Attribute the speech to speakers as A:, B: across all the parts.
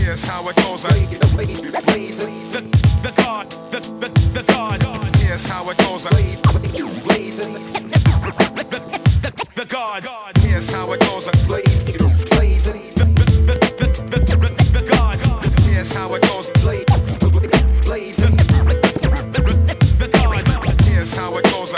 A: Here's how it goes. The God. Here's how it goes. The God. Here's how it goes. The God. Here's how it goes. The God. Here's how it goes.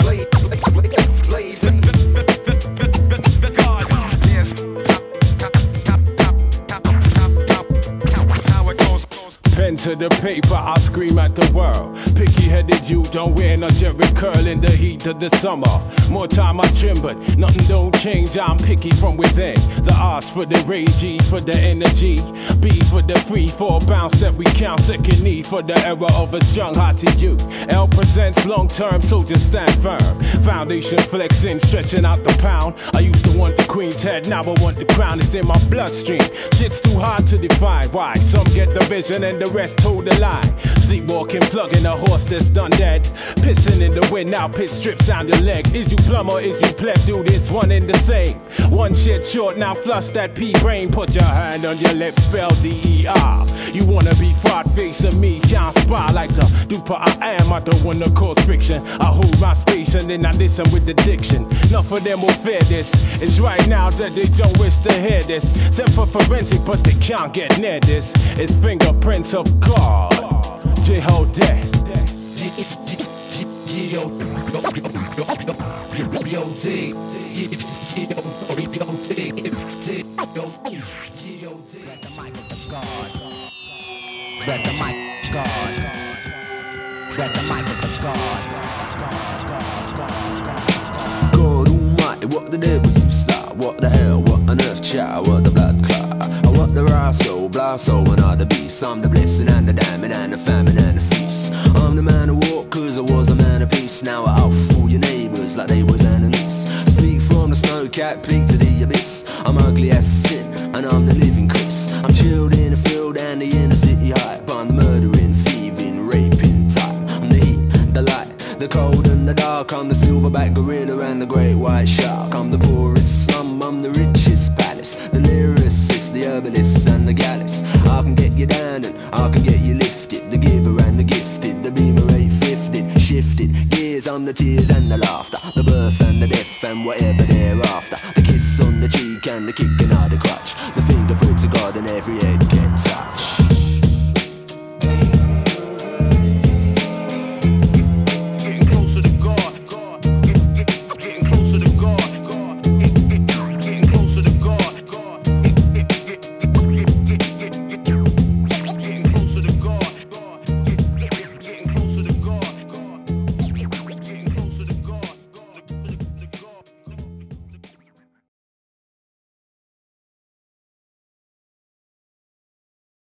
B: Pen to the paper, I scream at the world. Picky-headed you don't wear no jerry curl in the heat of the summer. More time I trim, but nothing don't change. I'm picky from within. The R's for the rage, E for the energy, B for the free for bounce that we count. Second E for the era of a strong-hearted youth. L presents long-term, so just stand firm. Foundation flexing, stretching out the pound. I used to want the queen's head, now I want the crown. It's in my bloodstream. Shit's too hard to define. Why? Some get the vision and the rest hold the line. Sleepwalking, plugging a horse that's done dead. Pissing in the wind, now piss strips down your leg. Is you plumb or is you pleb? Dude, it's one in the same. One shit short, now flush that P-brain. Put your hand on your lips, spell D-E-R. You wanna be fraud face of me, can't spy like the duper I am. I don't wanna cause friction. I hold my space and then I listen with the diction. Enough of them will fear this. It's right now that they don't wish to hear this. Sent for forensic, but they can't get near this. It's fingerprints of God. J-Ho dead.
C: Rest the mic, God. Rest the mic with the God.
D: God almighty, what the devil you start? What the hell, what on earth, child? What the blood clot? What the rasso, blasso, and all the beasts. I'm the blessing and the damning and the famine and the feast. I'm the man who walked cause I was a man of peace. Now I outfool your neighbours like they was enemies. Speak from the snow-capped peak to the abyss. I'm ugly as sin and I'm the living Chris. I'm chilled in the field and the inner city hype. I'm the murdering, thieving, raping type. I'm the heat, the light, the cold and the dark. I'm the silverback gorilla and the great white shark. I'm the poorest slum, I'm the richest palace. The lyricist, the herbalist and the gallus. I can get you down and I can get you lifted. The giver and the gifted, the beamer 850, shifted gears. I'm the tears